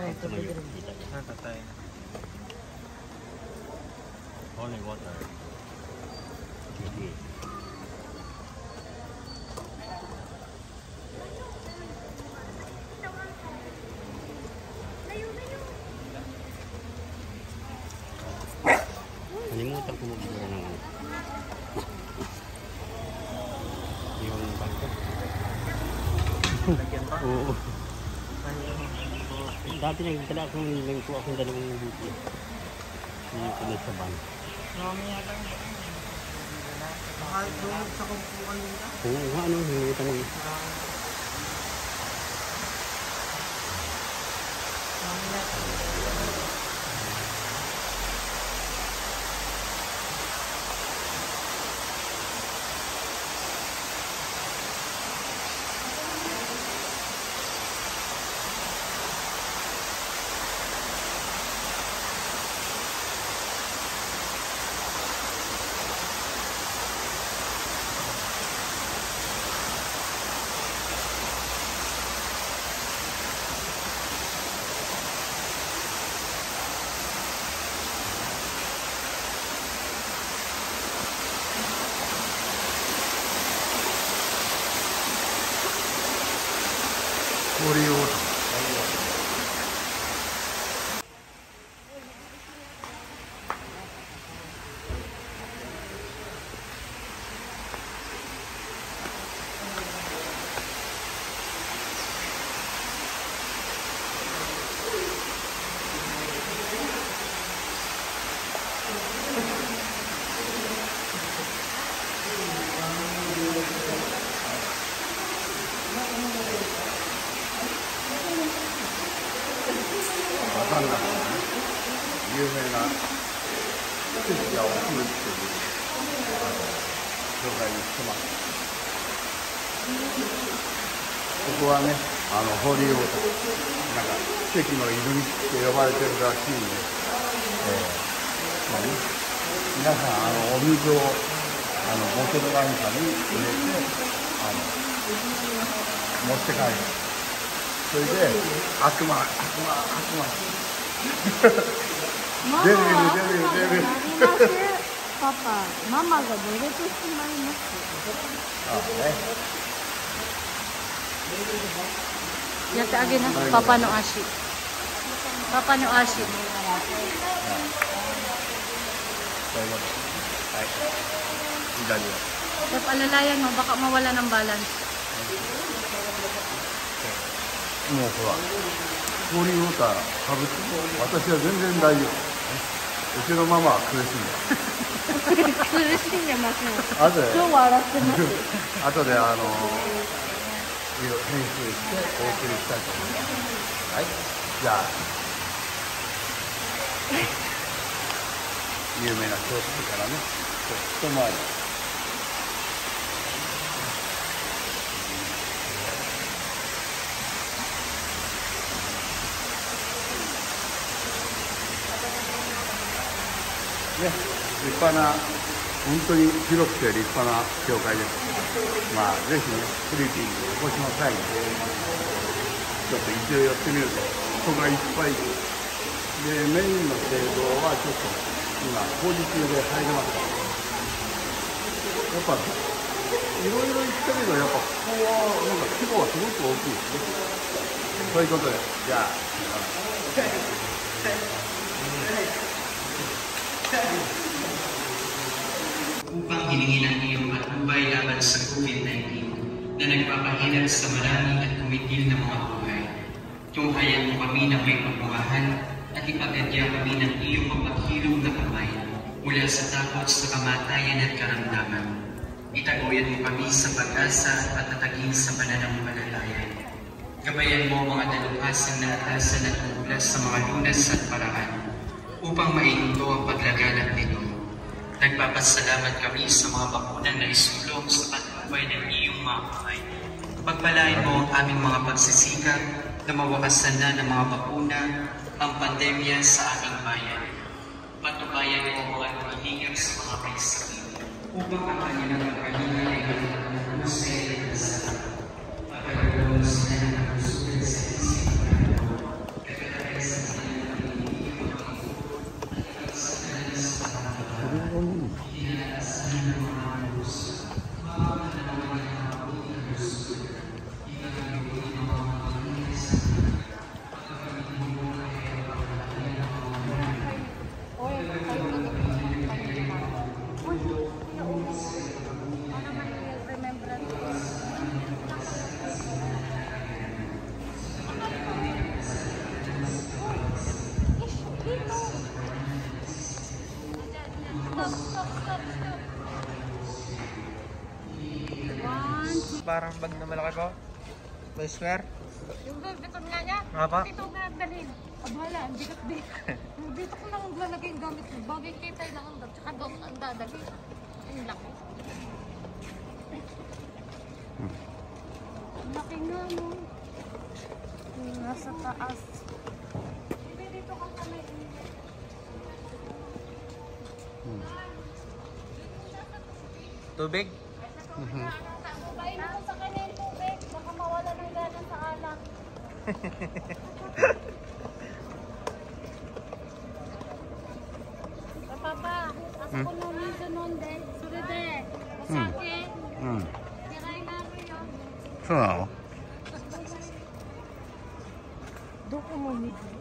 Ay, tubig rin. Nakatay. Only water. Kalimutan ko magbigay ng yung bangko. Lagyan pa? Oo. Dati nagdala akong nilangko akong dalawang buti. Hindi ko na sa bangko. Mamaya lang. Baka doon sa kumpuan nila. Oo, ano, hindi ko tanong. Holy water.有名な神社を作るっていう紹介に来てます。ここはね、ホーリーウォーター、なんか奇跡の泉って呼ばれてるらしいんで、まあね、皆さんお水をボトルなんかに入れて持って帰る。それで悪魔デビルパパ、ママが濡れてしまいます。 やってあげな、パパの足。パパの足。Tapos alalayan mo, baka mawala ng balance. もうほら、ホーリーウォーターかぶって私は全然大丈夫。うちのママは苦しんで苦しんでますね。 あとで今日は笑ってます。 後で編集してお送りしたいと思います。はい、じゃあ有名な教室からね、一回り。ね、立派な、本当に広くて立派な教会です。まあ、ぜひね、フィリピンにお越しの際に、ちょっと一度寄ってみると、人がいっぱいいる。で、メインの聖堂はちょっと、今、工事中で入れますから。やっぱ、いろいろ言ったけど、やっぱここは、なんか規模はすごく大きいですね。ということで、じゃあ、 upang hiningi ng iyong matubay laban sa COVID-19 na nagpapahirap sa marami at kumitil na mga buhay. Tunghayan mo kami ng may pagmamahal at ipagadya kami ng iyong mapaghilom na kamay mula sa takot sa kamatayan at karamdaman. Itaguyan mo kami sa pag-asa at tatagin sa pananampalataya. Gabayan mo mga dalubhasang na atasan at mula sa mga lunas at paraan upang mailuto ang paglaganap nito. Nagpapasalamat kami sa mga bakunang na isulong sa patnubay ng iyong mga kamay. Pagpalain mo ang aming mga pagsisikap na mawakasan na ng mga bakuna ang pandemya sa aming bayan. Patubayan mo ang mga lumihingap sa mga may sakit upang ang kanilang pagkalinga ay magkakaroon sa iyo ng sarap. Pagkakaroon sila ng kalusugan sa isip at katapos Parang bag na malaki po. May square. Yung biton nga niya, Nga pa? dito nga dalhin. Abala, ang bigat-bigat. Dito ko lang lalagay yung gamit ko. Bagay kay tayo lang ang tsaka doon ang dadalhin. Ang laki. Ang laki nga mo. Yung nasa taas. Dito ka kami. Tubig? Bain mo sa kanya yung tubig. Baka mawala ng gana sa alak. Papa, ako ko nung minsan nun din. Suride. Masake. Tiray na ko yun. そうなの？ Doon ko mo